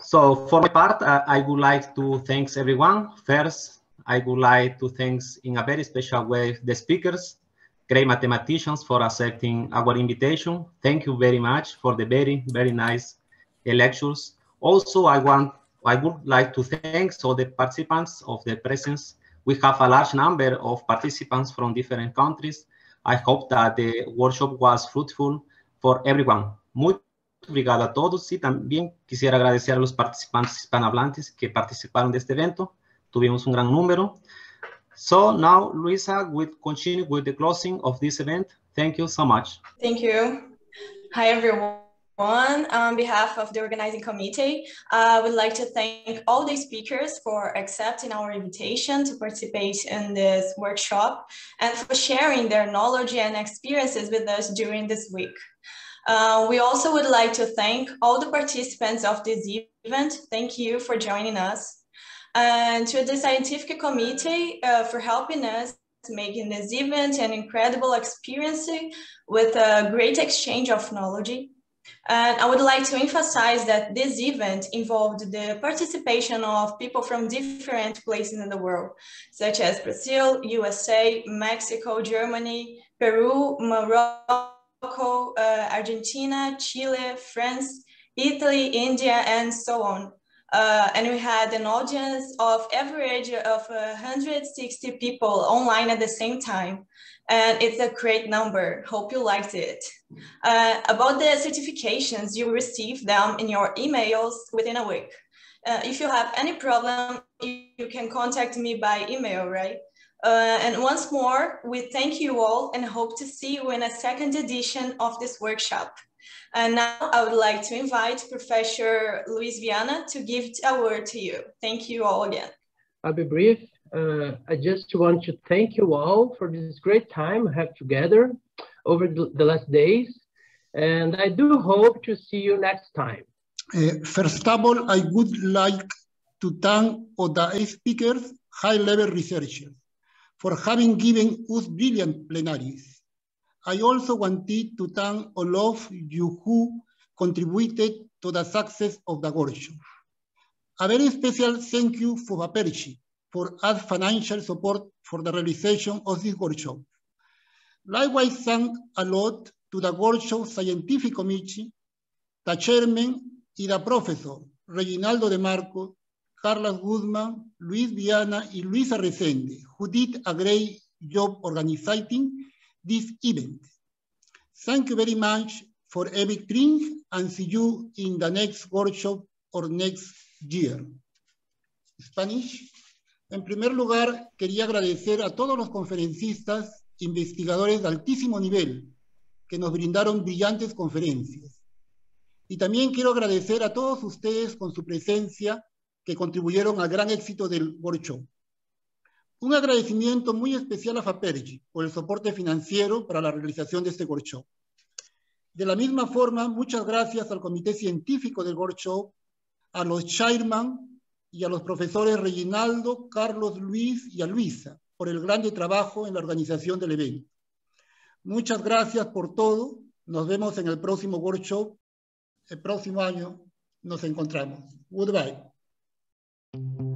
So for my part, I would like to thank everyone. First, I would like to thank in a very special way the speakers, great mathematicians, for accepting our invitation. Thank you very much for the very, very nice lectures. Also, I would like to thank all the participants of the presence. We have a large number of participants from different countries. I hope that the workshop was fruitful for everyone. Muy obrigado a todos, y también quisiera agradecer a los participantes hispanohablantes que participaron de este evento. Tuvimos un gran número. So now Luisa will continue with the closing of this event. Thank you so much. Thank you. Hi, everyone. On behalf of the organizing committee, I would like to thank all the speakers for accepting our invitation to participate in this workshop and for sharing their knowledge and experiences with us during this week. We also would like to thank all the participants of this event. Thank you for joining us. And to the scientific committee for helping us making this event an incredible experience with a great exchange of knowledge. And I would like to emphasize that this event involved the participation of people from different places in the world, such as Brazil, USA, Mexico, Germany, Peru, Morocco, Argentina, Chile, France, Italy, India, and so on. And we had an audience of average of 160 people online at the same time. And it's a great number. Hope you liked it. About the certifications, you receive them in your emails within a week. If you have any problem, you can contact me by email, right? And once more, we thank you all and hope to see you in a second edition of this workshop. And now I would like to invite Professor Luiz Viana to give a word to you. Thank you all again. I'll be brief. I just want to thank you all for this great time we have together over the last days. And I do hope to see you next time. First of all, I would like to thank all the speakers, high-level researchers, for having given us brilliant plenaries. I also wanted to thank all of you who contributed to the success of the workshop. A very special thank you for Vaperchi for us financial support for the realization of this workshop. Likewise, thank a lot to the workshop scientific committee, the chairman, and the professor, Reginaldo Demarque, Carlos Guzmán, Luiz Viana, and Luisa Resende, who did a great job organizing this event. Thank you very much for everything, and see you in the next workshop or next year. Spanish. En primer lugar, quería agradecer a todos los conferencistas, investigadores de altísimo nivel, que nos brindaron brillantes conferencias. Y también quiero agradecer a todos ustedes con su presencia, que contribuyeron al gran éxito del workshop. Un agradecimiento muy especial a Vaperchi por el soporte financiero para la realización de este workshop. De la misma forma, muchas gracias al comité científico del workshop, a los chairman y a los profesores Reginaldo, Carlos, Luis y a Luisa por el grande trabajo en la organización del evento. Muchas gracias por todo. Nos vemos en el próximo workshop. El próximo año nos encontramos. Goodbye.